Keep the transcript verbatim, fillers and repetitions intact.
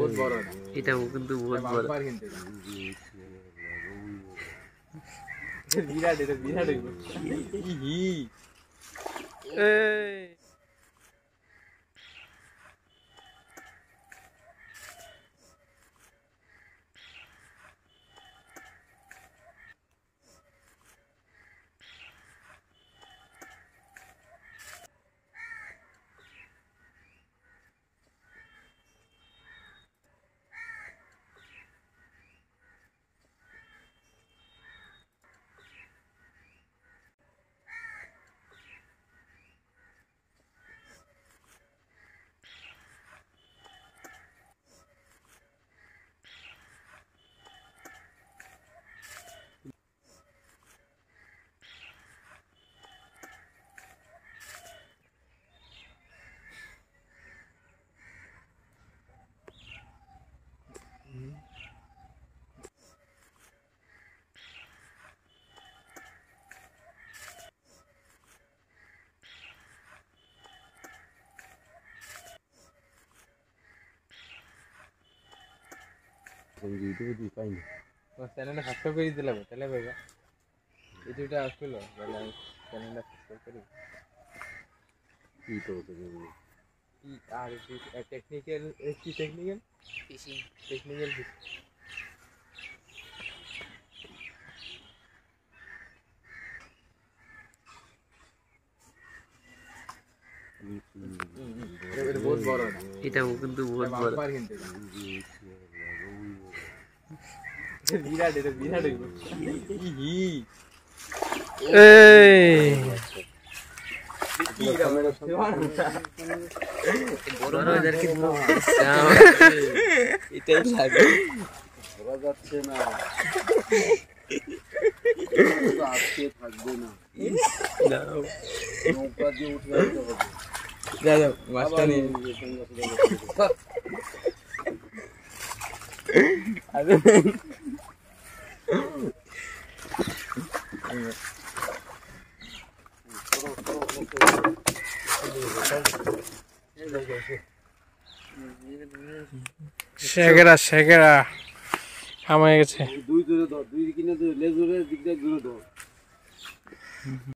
বহুত বড় না, এটাও কিন্তু বহুত বড়। বাম্পার কিন্তু বিরাট, এটা বিরাট হইব। ই এই ইউটিউবে পাইনি, তোমার চ্যানেলটা সাবস্ক্রাইব করে দিতে লাগবে, তাহলে ভাইবা ইউটিউবটা আসছিল, তাহলে আমি চ্যানেলটা সাবস্ক্রাইব করি। কি করতে হবে কি আর টেকনিক্যাল, কি টেকনিক্যাল ফিশিং, টেকনিক্যাল ফিশিং। এটা বহুত বড় না, এটাও কিন্তু বহুত বড়। বাম্পার কিন্তু বিরাট, এটা বিরাট হইব। ই এই বড় বাজার কি এটাই লাগে, ধরা যাচ্ছে না, আজকে থাকবে না, নৌকা দিয়ে উঠে যেতে হবে। যা যাও মাছটা নিয়ে শেখেরা শেখেরা আমায় গেছে দুই দূরে ধর, দুই কিনে লেজুরের দিকটা দূরে ধর।